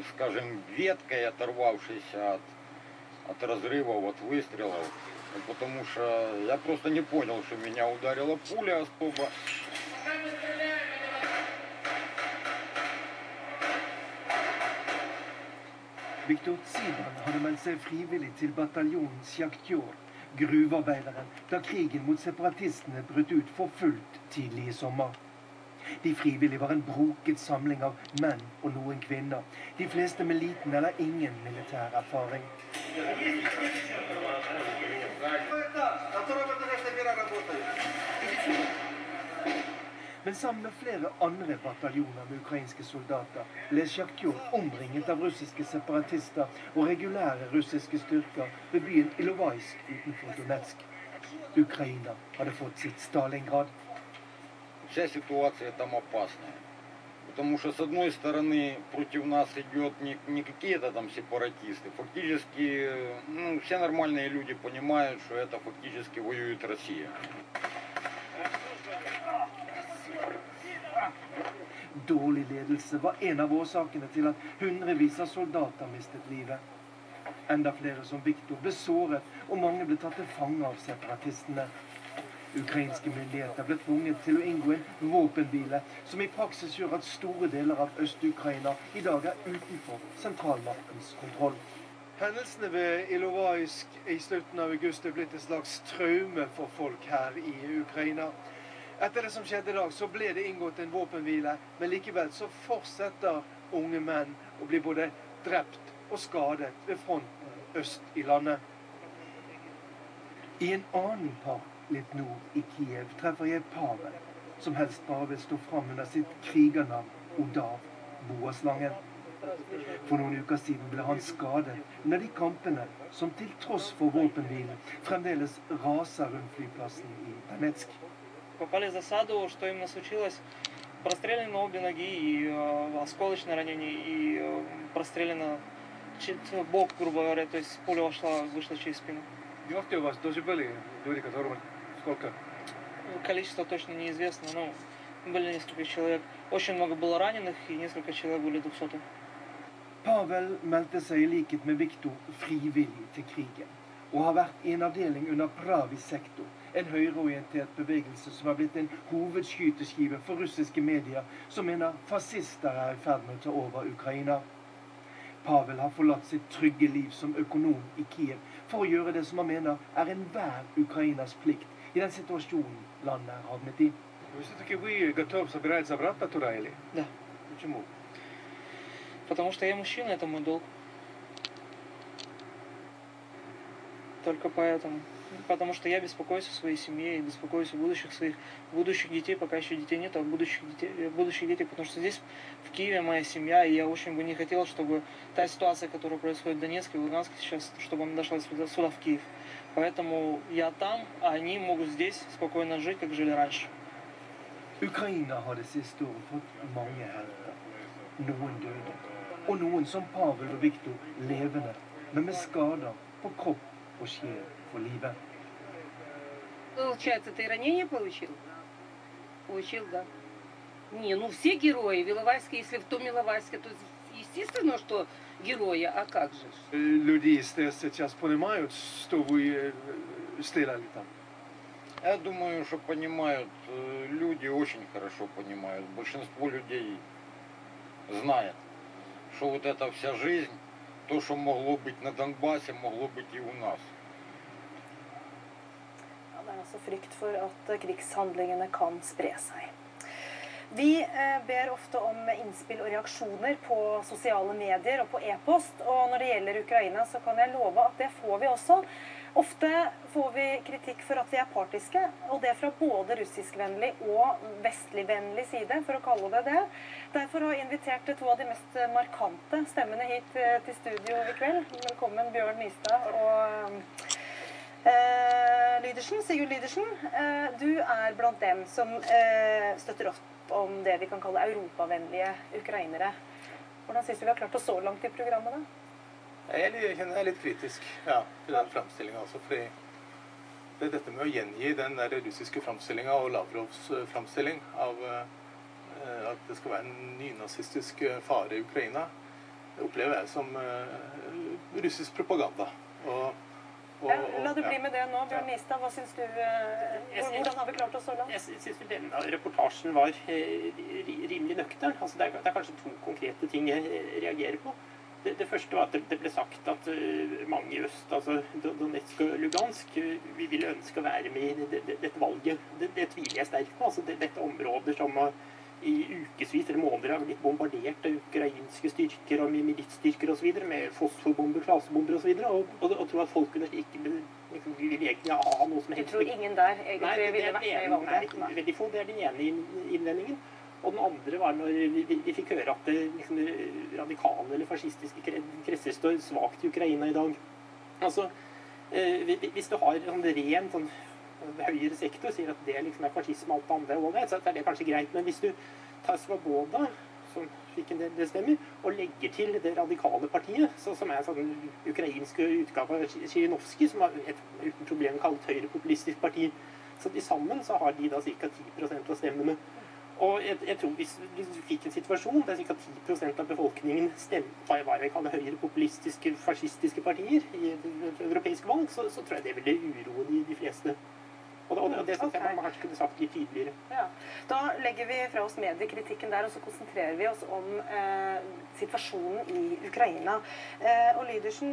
скажем, веткой, оторвавшейся от разрывов, от выстрелов. Потому что я просто не понял, что меня ударила пуля особо. Viktor Tsiban hadde meldt seg frivillig til bataljonen Sjaktjor, gruvearbeideren, da krigen mot separatistene brøt ut for fullt tidlig i sommer. De frivillige var en broket samling av menn og noen kvinner, de fleste med liten eller ingen militær erfaring. Men sammen med flere andre bataljoner med ukrainske soldater ble Sjaktjor omringet av russiske separatister og regulære russiske styrker ved byen Ilovaisk utenfor Donetsk. Ukraina hadde fått sitt Stalingrad. Вся ситуация там опасная. Потому что, с одной стороны, против нас идет не какие-то там сепаратисты. Фактически, все нормальные люди понимают, что это фактически воюет Россия. Dårlig ledelse var en av årsakene til at hundrevis av soldater mistet livet. Enda flere som Viktor ble såret, og mange ble tatt til fange av separatistene. Ukrainske myndigheter ble tvunget til å inngå en våpenhvile, som i praksis gjør at store deler av Øst-Ukraina i dag er utenfor sentralmaktens kontroll. Hendelsene ved Ilovaisk i slutten av august er blitt et slags traume for folk her i Ukraina. Etter det som skjedde i dag, så ble det inngått en våpenhvile, men likevel så fortsetter unge menn å bli både drept og skadet ved fronten øst i landet. I en annen park litt nord i Kiev treffer jeg Pavel, som helst bare vil stå fram under sitt krigernavn Odav, boaslangen. For noen uker siden ble han skadet under de kampene som til tross for våpenhvilen fremdeles raser rundt flyplassen i Donetsk. Попали в засаду, что им случилось, простреляны обе ноги, и осколочное ранение, и прострелено бок, грубо говоря, то есть пуля вышла через спину. Где у вас тоже были люди, которым сколько? Количество точно неизвестно, но были несколько человек. Очень много было раненых, и несколько человек были 200. Pavel meldte seg i likhet med Viktor frivillig til krigen, og har vært i en avdeling under Pravi sektor, en høyreorientert bevegelse som har blitt en hovedskyteskive for russiske medier, som mener fascister er i ferd med å ta over Ukraina. Pavel har forlatt sitt trygge liv som økonom i Kiev for å gjøre det som han mener er enhver Ukrainas plikt i den situasjonen landet er havnet i. Все-таки вы готовы собираться обратно туда или? Да. Почему? Потому что я мужчина, это мой долг. Только поэтому. Потому что я беспокоюсь о своей семье и беспокоюсь о будущих детей, пока еще детей нет, а будущих детей, потому что здесь, в Киеве, моя семья, и я очень бы не хотел, чтобы та ситуация, которая происходит в Донецке и Луганске сейчас, чтобы она дошла сюда, в Киев. Поэтому я там, а они могут здесь спокойно жить, как жили раньше. Ukraina har det siste året fått mange helter. Noen døde, og noen som Pavel og Viktor levende, men med skader på kropp og sjel for livet. Получается, ты ранение получил? Получил, да. Не, ну все герои в Иловайске, если в том Иловайске, то естественно, что герои, а как же? Люди здесь сейчас понимают, что вы стреляли там? Я думаю, что понимают, люди очень хорошо понимают. Большинство людей знает, что вот эта вся жизнь, то, что могло быть на Донбассе, могло быть и у нас. Det er altså frykt for at krigshandlingene kan spre seg. Vi ber ofte om innspill og reaksjoner på sosiale medier og på e-post, og når det gjelder Ukraina så kan jeg love at det får vi også. Ofte får vi kritikk for at vi er partiske, og det fra både russiskvennlig og vestligvennlig side, for å kalle det det. Derfor har jeg invitert to av de mest markante stemmene hit til studio i kveld. Velkommen Bjørn Nystad og Sigurd Lydersen. Du er blant dem som støtter opp om det vi kan kalle europavennlige ukrainere. Hvordan synes du vi har klart oss så langt i programmet da? Jeg kjenner jeg litt kritisk til den fremstillingen, altså, fordi det er dette med å gjengi den der russiske fremstillingen og Lavrovs fremstilling av at det skal være en nynazistisk fare i Ukraina. opplever jeg som russisk propaganda. La det bli med det nå. Bjørn Nistad, hva synes du? Hvordan har vi klart oss så langt? Jeg synes vel denne reportasjen var rimelig nøktern. Altså, det er kanskje to konkrete ting jeg reagerer på. Det første var at det ble sagt at mange i øst, altså Donetsk og Lugansk, vi ville ønske å være med i dette valget. Det tviler jeg sterkt på. Altså, dette områder som i ukevis eller måneder har blitt bombardert av ukrainske styrker og militsstyrker og så videre, med fosforbomber, klasebomber og så videre, og tror at folk kunne ikke liksom, vil egentlig ha noe som helst. Du tror ingen der egentlig ville vært med i valget? Nei, veldig få. Det er den ene innvendingen. Og den andre var når vi fikk høre at liksom, radikale eller fascistiske kretser står svagt i Ukraina i dag. Altså, hvis du har en ren sånn høyere sektor sier at det liksom er fascisme og alt det andre, så er det kanskje greit. Men hvis du tar Svoboda, som fikk en del stemmer, og legger til det radikale partiet, som er en sånn ukrainsk utgave av Zjirinovskij, som er uten problem kalt høyrepopulistisk parti, så de sammen så har de da ca. 10% av stemmene. Og jeg tror hvis du fikk en situasjon der ca. 10% av befolkningen stemte på hva jeg kaller høyrepopulistiske, fascistiske partier i europeiske valg, så tror jeg det ville uroe de fleste. Og det synes jeg man kanskje kunne sagt litt tydeligere. Ja. Da legger vi fra oss mediekritikken der, og så konsentrerer vi oss om situasjonen i Ukraina. Og Lydersen,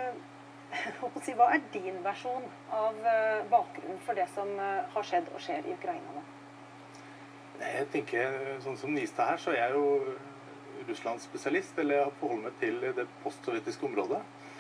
hva er din versjon av bakgrunnen for det som har skjedd og skjer i Ukraina nå? Jeg tenker, sånn som Nistad her, så er jeg jo Russland-spesialist, eller jeg forholder meg til det postsovjetiske området.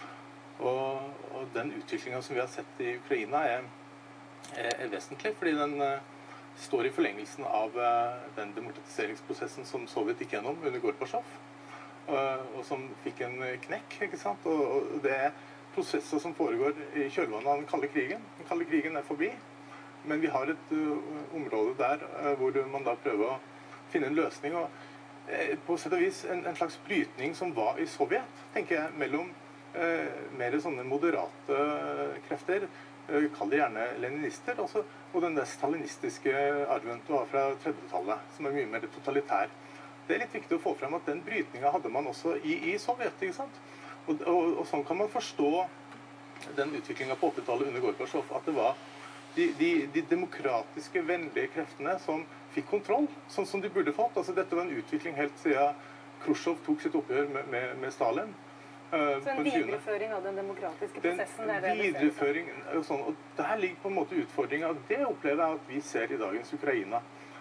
Og den utviklingen som vi har sett i Ukraina er vesentlig, fordi den står i forlengelsen av den demokratiseringsprosessen som Sovjet gikk gjennom under Gorbatsjov, og som fikk en knekk, ikke sant? Og det er prosesser som foregår i kjølvannet av den kalde krigen. Den kalde krigen er forbi, men vi har et område der hvor man da prøver å finne en løsning, og på sett og vis en slags brytning som var i Sovjet, tenker jeg, mellom mer sånne moderate krefter, kall det gjerne leninister, også, og den der stalinistiske arven du har fra 30-tallet, som er mye mer totalitær. Det er litt viktig å få frem at den brytningen hadde man også i Sovjet, ikke sant? Og sånn kan man forstå den utviklingen på 80-tallet under Gorbatsjov, at det var de demokratiske, vennlige kreftene som fikk kontroll, sånn som de burde fått. Altså, dette var en utvikling helt siden Khrusjtsjov tok sitt oppgjør med Stalin. Så en videreføring av den demokratiske prosessen? Og sånn, og der ligger på en måte utfordringen, og det opplever jeg at vi ser i dagens Ukraina.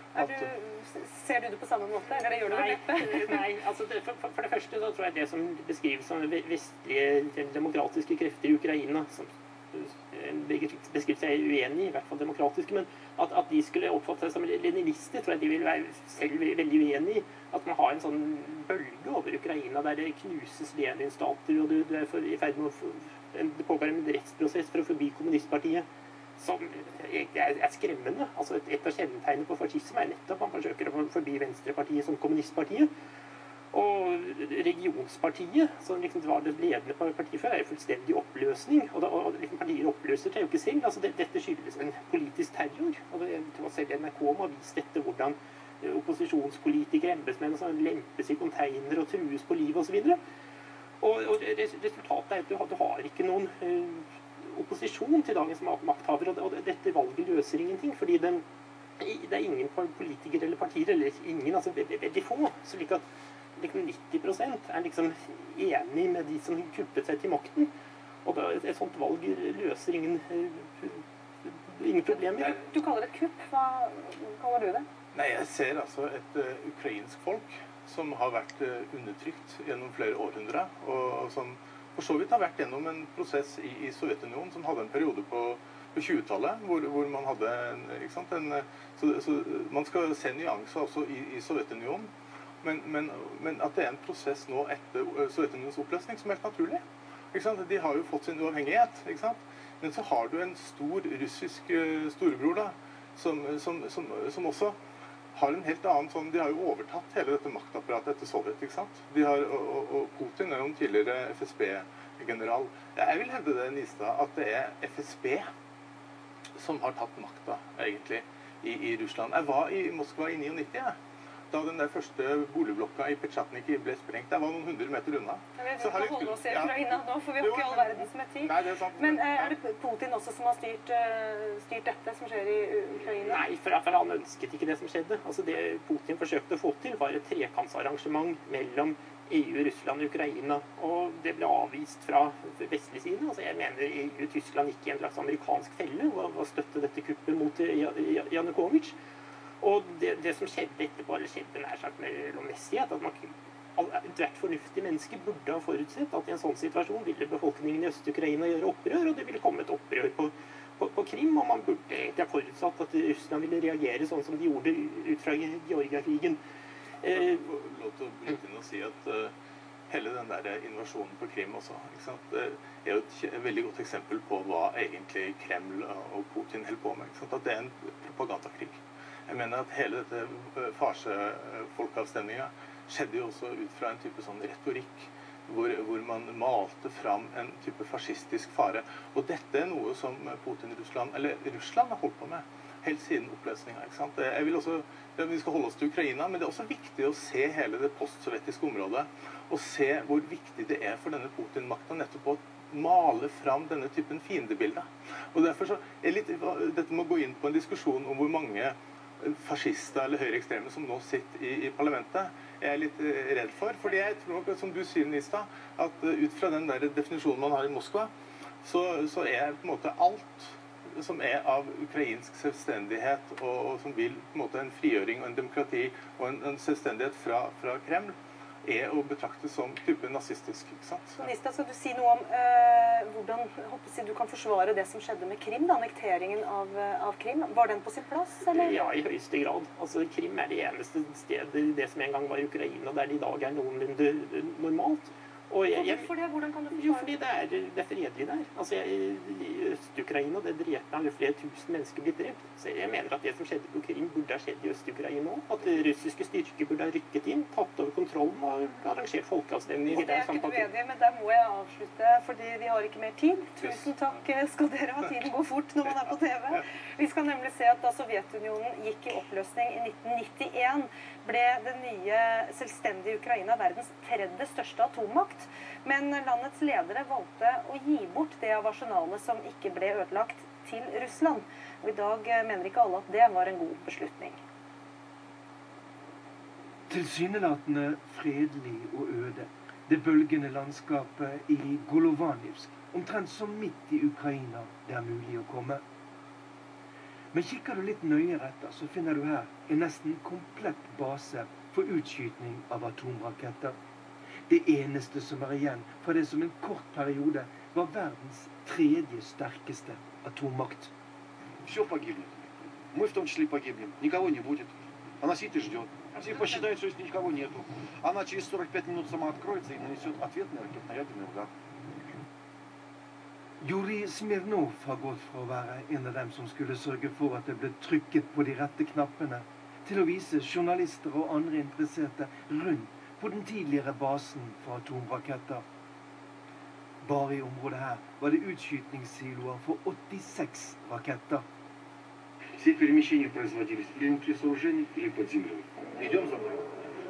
Ser du det på samme måte, eller gjør du det neppe? Nei, altså for det første så tror jeg det som beskrives som vestlige demokratiske krefter i Ukraina, som beskriver seg uenig, i hvert fall demokratiske, men at de skulle oppfatte seg som leninister, tror jeg de vil være selv veldig uenig i. At man har en sånn bølge over Ukraina der det knuses Lenin-stater, og du er i ferd med det pågår en rettsprosess for å forby kommunistpartiet, som er skremmende. Altså et av kjennetegnene på fascisme er nettopp at man forsøker å forby Venstrepartiet som kommunistpartiet. Og regionspartiet, som liksom var det ledende partiet før, er jo fullstendig oppløsning. Og liksom partier oppløser seg jo ikke selv. Altså dette skyldes en politisk terror. Og jeg tror selv NRK må ha vist dette, hvordan opposisjonspolitikere, embetsmenn som lempes i container og trues på livet osv. Og resultatet er at du har ikke noen opposisjon til dagens makthavere. Og dette valget løser ingenting, fordi det er ingen politikere eller partier, eller ingen, altså veldig få. Slik at 90% er liksom enig med de som kuppet seg til makten. Og et sånt valg løser ingen problemer. Du kaller det et kupp. Hva kaller du det? Nei, jeg ser altså et ukrainsk folk som har vært undertrykt gjennom flere århundre, og som for så vidt har vært gjennom en prosess i Sovjetunionen, som hadde en periode på 20-tallet, hvor man hadde så man skal se nyanser også i Sovjetunionen. Men at det er en prosess nå etter Sovjetunionens oppløsning som er helt naturlig. Ikke sant? De har jo fått sin uavhengighet, ikke sant? Men så har du en stor russisk storebror da, som også har en helt annen sånn, de har jo overtatt hele dette maktapparatet etter Sovjet, ikke sant? De har, og Putin er jo en tidligere FSB-general. Jeg vil hevde det, Nistad, at det er FSB som har tatt makta, egentlig, i Russland. Jeg var i Moskva i 99, da den der første boligblokka i Petsjatniki ble sprengt. Der var noen 100 meter unna. Jeg vet Så ikke har å holde oss i ja. Ukraina nå, for vi har Jo, ikke all men- verdens med tid. Nei, det er sant. Men er det Putin også som har styrt dette som skjer i Ukraina? Nei, for han ønsket ikke det som skjedde. Altså det Putin forsøkte å få til, var et trekantsarrangement mellom EU, Russland og Ukraina. Og det ble avvist fra vestlig side. Altså jeg mener EU og Tyskland gikk i en slags amerikansk felle og støtte dette kuppet mot Janukovic. Og det som skjedde etterpå, eller skjedde nær sagt mellommessig, at ethvert fornuftig menneske burde ha forutsett at i en sånn situasjon ville befolkningen i Øst-Ukraina gjøre opprør, og det ville komme et opprør på Krim, og man burde egentlig ha forutsatt at Russland ville reagere sånn som de gjorde ut fra Georgia-krigen. Lov til å bryte inn og si at hele den der invasjonen på Krim også, ikke sant, er jo et veldig godt eksempel på hva egentlig Kreml og Putin holder på med. Ikke sant? At det er en propagandakrig. Jeg mener at hele dette farsefolkeavstemninga skjedde jo også ut fra en type sånn retorikk hvor man malte fram en type fascistisk fare. Og dette er noe som Putin-Russland, eller Russland har holdt på med helt siden oppløsninga. Ikke sant? Jeg vil også, vi skal holde oss til Ukraina, men det er også viktig å se hele det postsovjetiske området og se hvor viktig det er for denne Putin-makta nettopp å male fram denne typen fiendebilder. Og derfor så er dette må gå inn på en diskusjon om hvor mange fascister eller høyreekstreme som nå sitter i parlamentet, er jeg litt redd for. Fordi jeg tror, som du sier, Nista, at ut fra den der definisjonen man har i Moskva, så er på en måte alt som er av ukrainsk selvstendighet, og som vil på en måte en frigjøring og en demokrati og en selvstendighet fra Kreml, er å betrakte som type nazistisk. Ikke sant? Nista, skal du si noe om hvordan du kan forsvare det som skjedde med Krim, da, annekteringen av Krim? Var den på sin plass, eller? Ja, i høyeste grad. Altså, Krim er det eneste stedet, det som en gang var Ukraina, der det i dag er noenlunde normalt. Og Hvorfor det? Hvordan kan du forsvare? Jo, fordi det er fredelig der. Altså, i Øst-Ukraina, har flere tusen mennesker blitt drept. Så jeg mener at det som skjedde på Krim burde ha skjedd i Øst-Ukraina òg. At russiske styrker burde ha rykket inn, tatt over kontrollen og arrangert folkeavstemninger. Og det er ikke du enig i, men der må jeg avslutte, fordi vi har ikke mer tid. Tusen takk skal dere ha. Tiden går fort når man er på TV. Vi skal nemlig se at da Sovjetunionen gikk i oppløsning i 1991, ble det nye selvstendige Ukraina verdens tredje største atommakt. Men landets ledere valgte å gi bort det av arsenalet som ikke ble ødelagt, til Russland. Og i dag mener ikke alle at det var en god beslutning. Tilsynelatende fredelig og øde. Det bølgende landskapet i Golovanivsk, omtrent så midt i Ukraina det er mulig å komme. Men kikker du litt nøyere etter, så finner du her en nesten komplett base for utskytning av atomraketter. Det eneste som er igjen fra det som en kort periode var verdens tredje sterkeste atommakt. Все погибнет. Мы в том числе погибнем. Никого не будет. Она сидит и ждет. Все посчитают, что здесь никого нету. Она через 45 минут сама откроется и нанесет ответный ракетно-ядерный удар. Jurij Smirnov har gått fra å være en av dem som skulle sørge for at det ble trykket på de rette knappene, til å vise journalister og andre interesserte rundt på den tidligere basen for atomraketter. Bare i området her var det utskytningssiloer for 86 raketter. Все перемещения производились или внутри сооружений, или под землей. Идем за мной.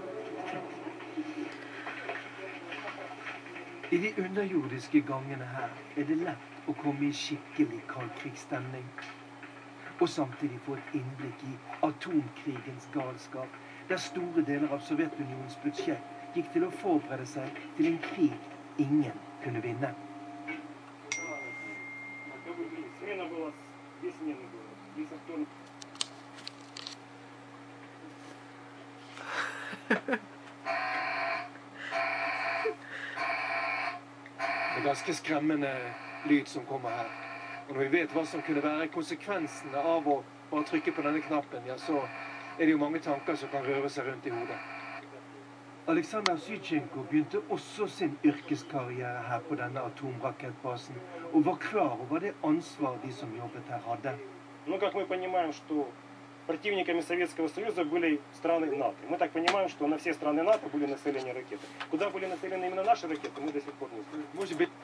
I de underjordiske gangene her er det lett å komme i skikkelig kaldkrigsstemning. Og samtidig få et innblikk i atomkrigens galskap, der store deler av Sovjetunionens budsjett gikk til å forberede seg til en krig ingen kunne vinne. Det er ganske skremmende lyd som kommer her. Og når vi vet hva som kunne være konsekvensene av å bare trykke på denne knappen, ja, så er det jo mange tanker som kan røre seg rundt i hodet. Aleksandr Sychenko begynte også sin yrkeskarriere her på denne atomrakettbasen, og var klar over det ansvar de som jobbet her hadde. Ну, как мы понимаем, что противниками Советского Союза были страны НАТО. Мы так понимаем, что на все страны НАТО были нацелены ракеты. Куда были нацелены именно наши ракеты, мы до сих пор не знаем. Может быть,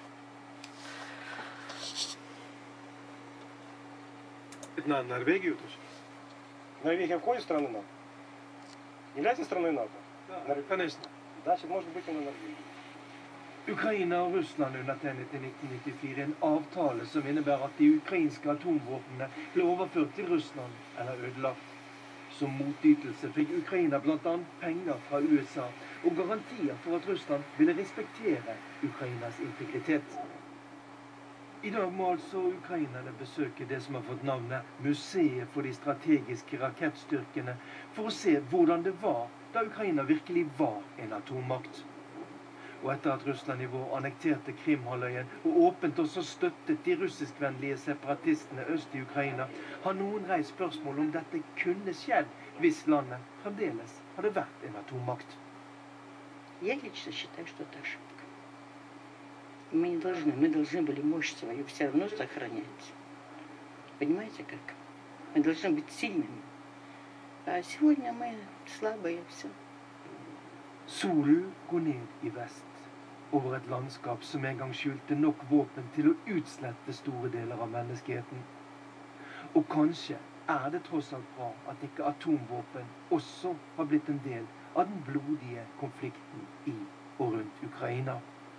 Это Норвегию тоже? Норвегия входит в страны НАТО? является страной НАТО? Конечно. Значит, может быть и на Норвегии. Ukraina og Russland undertegnet i 1994 en avtale som innebærer at de ukrainske atomvåpnene ble overført til Russland eller ødelagt. Som motytelse fikk Ukraina bl.a. penger fra USA og garantier for at Russland ville respektere Ukrainas integritet. I dag må altså ukrainerne besøke det som har fått navnet Museet for de strategiske rakettstyrkene, for å se hvordan det var da Ukraina virkelig var en atommakt. Og etter at Russland i vår annekterte Krimhalvøyen og åpent også støttet de russiskvennlige separatistene øst i Ukraina, har noen reist spørsmål om dette kunne skjedd hvis landet fremdeles hadde vært en atommakt. Я лично считаю, что это ошибка. Мы должны были мощь свою все равно сохранять. Понимаете как? Мы должны быть сильными. А сегодня мы слабые все. Solen går ned i vest, over et landskap som en gang skjulte nok våpen til å utslette store deler av menneskeheten. Og kanskje er det tross alt bra at ikke atomvåpen også har blitt en del av den blodige konflikten i og rundt Ukraina.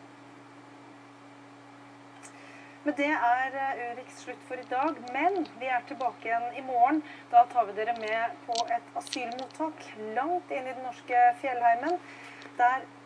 Men det er Urix slutt for i dag, men vi er tilbake igjen i morgen. Da tar vi dere med på et asylmottak langt inn i den norske fjellheimen, der